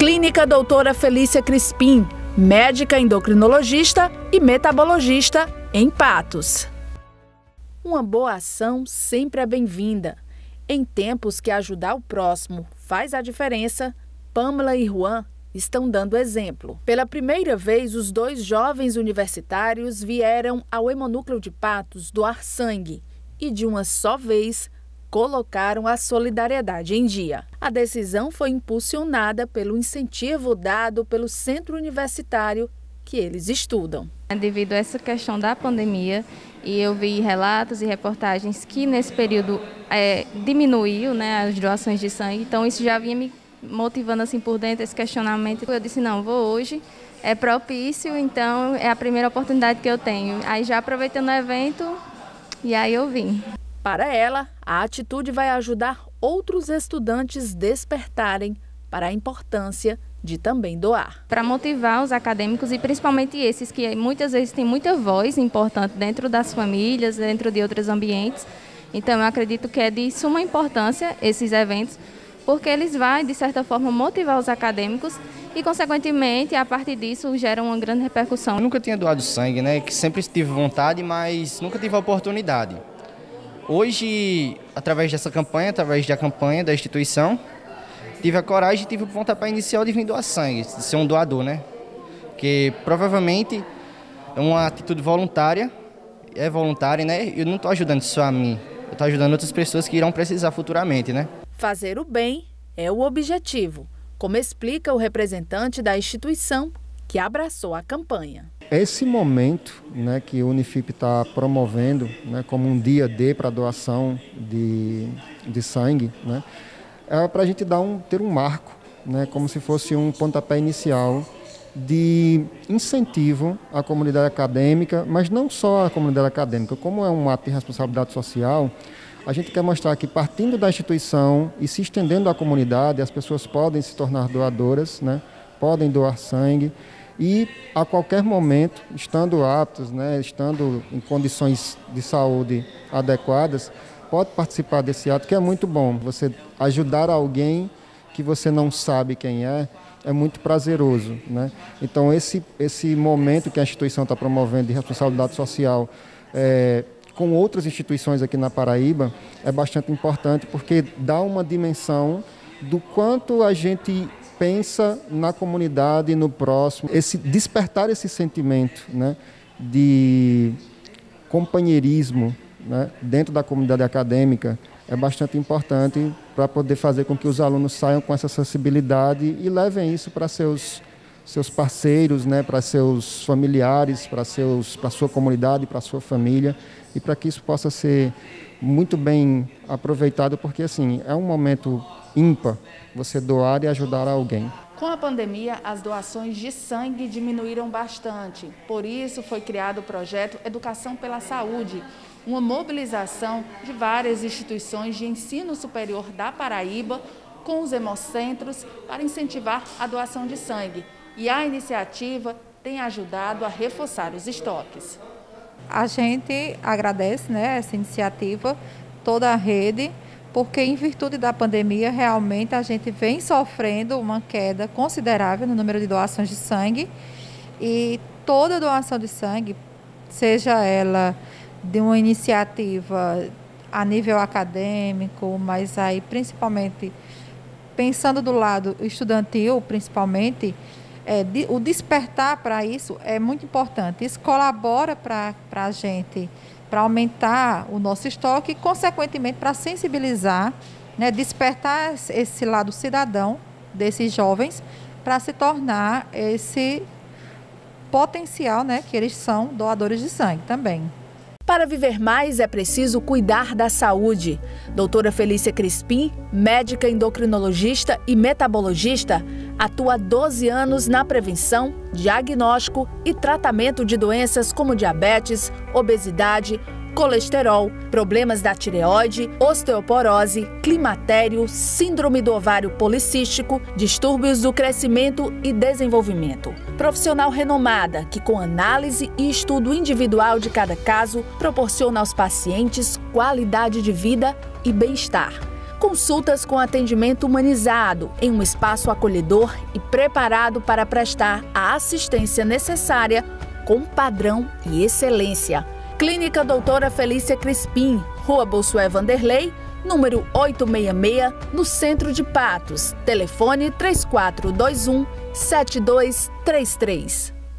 Clínica Doutora Felícia Crispim, médica endocrinologista e metabologista em Patos. Uma boa ação sempre é bem-vinda. Em tempos que ajudar o próximo faz a diferença, Pamela e Juan estão dando exemplo. Pela primeira vez, os dois jovens universitários vieram ao Hemonúcleo de Patos doar sangue e, de uma só vez, colocaram a solidariedade em dia. A decisão foi impulsionada pelo incentivo dado pelo centro universitário que eles estudam. Devido a essa questão da pandemia, e eu vi relatos e reportagens que nesse período diminuiu, as doações de sangue, então isso já vinha me motivando assim por dentro esse questionamento. Eu disse, não, vou hoje, é propício, então é a primeira oportunidade que eu tenho. Aí já aproveitando o evento, e aí eu vim. Para ela, a atitude vai ajudar outros estudantes despertarem para a importância de também doar. Para motivar os acadêmicos e principalmente esses que muitas vezes têm muita voz importante dentro das famílias, dentro de outros ambientes. Então eu acredito que é de suma importância esses eventos, porque eles vão, de certa forma, motivar os acadêmicos e, consequentemente, a partir disso, geram uma grande repercussão. Eu nunca tinha doado sangue, que sempre tive vontade, mas nunca tive a oportunidade. Hoje, através dessa campanha, através da campanha da instituição, tive a coragem e tive o pontapé inicial de vir doar sangue, de ser um doador, Porque provavelmente é uma atitude voluntária, eu não estou ajudando só a mim, eu estou ajudando outras pessoas que irão precisar futuramente, Fazer o bem é o objetivo, como explica o representante da instituição que abraçou a campanha. Esse momento que o Unifip está promovendo como um dia D para doação de sangue, é para a gente ter um marco, como se fosse um pontapé inicial de incentivo à comunidade acadêmica, mas não só à comunidade acadêmica, como é um ato de responsabilidade social, a gente quer mostrar que partindo da instituição e se estendendo à comunidade, as pessoas podem se tornar doadoras, podem doar sangue e a qualquer momento, estando aptos, estando em condições de saúde adequadas, pode participar desse ato, que é muito bom. Você ajudar alguém que você não sabe quem é muito prazeroso, Então, esse momento que a instituição está promovendo de responsabilidade social com outras instituições aqui na Paraíba é bastante importante, porque dá uma dimensão do quanto a gente pensa na comunidade, no próximo, despertar esse sentimento de companheirismo dentro da comunidade acadêmica é bastante importante para poder fazer com que os alunos saiam com essa sensibilidade e levem isso para seus parceiros, para seus familiares, para sua comunidade, para sua família, e para que isso possa ser muito bem aproveitado, porque assim, é um momento ímpar você doar e ajudar alguém. Com a pandemia, as doações de sangue diminuíram bastante. Por isso foi criado o projeto Educação pela Saúde, uma mobilização de várias instituições de ensino superior da Paraíba com os hemocentros para incentivar a doação de sangue. E a iniciativa tem ajudado a reforçar os estoques. A gente agradece essa iniciativa, toda a rede, porque em virtude da pandemia, realmente a gente vem sofrendo uma queda considerável no número de doações de sangue. E toda doação de sangue, seja ela de uma iniciativa a nível acadêmico, mas aí principalmente pensando do lado estudantil, principalmente, o despertar para isso é muito importante. Isso colabora para a gente, para aumentar o nosso estoque e, consequentemente, para sensibilizar, despertar esse lado cidadão desses jovens para se tornar esse potencial, que eles são doadores de sangue também. Para viver mais é preciso cuidar da saúde. Doutora Felícia Crispim, médica endocrinologista e metabologista, atua há 12 anos na prevenção, diagnóstico e tratamento de doenças como diabetes, obesidade, colesterol, problemas da tireoide, osteoporose, climatério, síndrome do ovário policístico, distúrbios do crescimento e desenvolvimento. Profissional renomada que, com análise e estudo individual de cada caso, proporciona aos pacientes qualidade de vida e bem-estar. Consultas com atendimento humanizado em um espaço acolhedor e preparado para prestar a assistência necessária com padrão e excelência. Clínica Doutora Felícia Crispim, Rua Bossuet Vanderlei, número 866, no centro de Patos. Telefone 3421-7233.